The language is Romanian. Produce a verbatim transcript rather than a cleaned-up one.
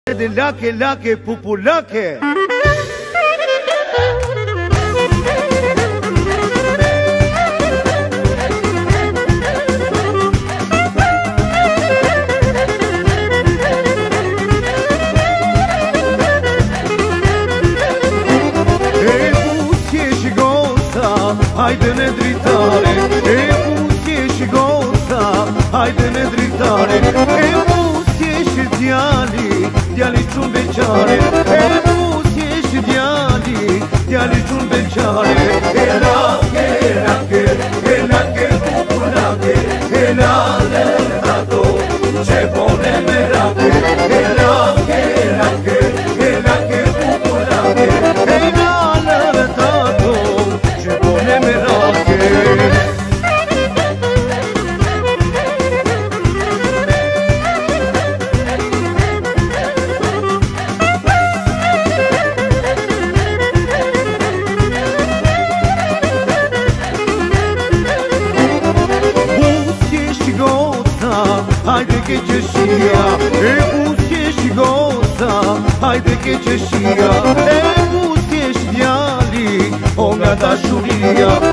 De lache, lache, pupulache. E buție și goza, haide-ne dritare. E buție și goza, haide-ne dritare. E buție și diali, diali ciumbeciare. E buție și diali, diali ciumbeciare. E lache, lache, e lache, pupulache. E lale, tato, ce bune merache. E lache, lache, e lache, pupulache. E lale, tato, ce bune merache. Haide che c'è sia, e buzie și goza, haide che c'è sia, e buzie și diali, o mea dașuria.